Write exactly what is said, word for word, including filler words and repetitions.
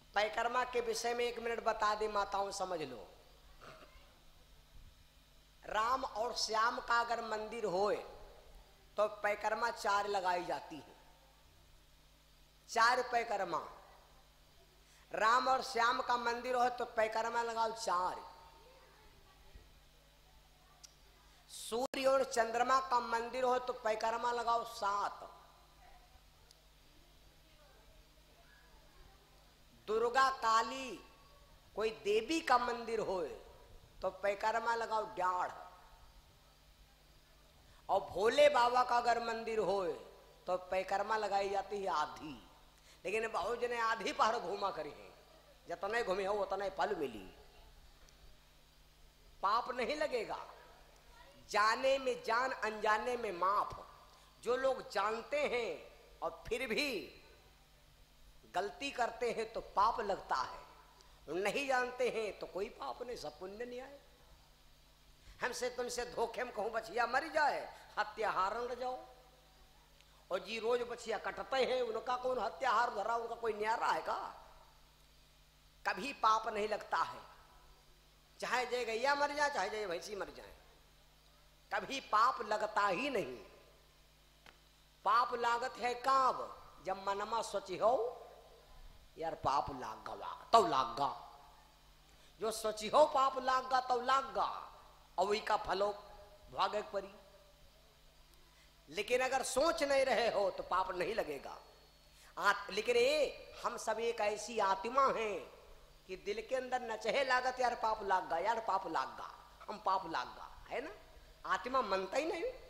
परिक्रमा के विषय में एक मिनट बता दे माताओं, समझ लो। राम और श्याम का अगर मंदिर होए तो परिक्रमा चार लगाई जाती है, चार परिक्रमा। राम और श्याम का मंदिर हो तो परिक्रमा लगाओ चार। सूर्य और चंद्रमा का मंदिर हो तो परिक्रमा लगाओ सात। दुर्गा काली कोई देवी का मंदिर होए तो परिक्रमा लगाओ डाढ़। और भोले बाबा का अगर मंदिर होए तो परिक्रमा लगाई जाती है आधी। लेकिन बहुत जने आधी पहाड़ घूमा करी है, जितने घूमे हो उतने फल मिली, पाप नहीं लगेगा। जाने में जान, अनजाने में माफ। जो लोग जानते हैं और फिर भी गलती करते हैं तो पाप लगता है, नहीं जानते हैं तो कोई पाप नहीं, सब पुण्य नहीं आए। हमसे तुमसे धोखे में कहूं बछिया मर जाए, हत्याहारन रह जाओ। और जी रोज बछिया कटते हैं, उनका कौन हत्याहार धरा, उनका कोई न्यारा है का? कभी पाप नहीं लगता है, चाहे जय गैया मर जाए चाहे जय भैंसी मर जाए, कभी पाप लगता ही नहीं। पाप लागत है काब, जब मनमा सोची हो यार पाप लाग गा तब लाग गा। जो सोची हो पाप लाग गा तब लाग गा, और वही का फलो भागे परी। लेकिन अगर सोच नहीं रहे हो तो पाप नहीं लगेगा। आ, लेकिन ये हम सब एक ऐसी आत्मा हैं कि दिल के अंदर न चाहे लागत यार पाप लाग गा, यार पाप लाग गा, हम पाप लाग गा, है ना? आत्मा मनता ही नहीं।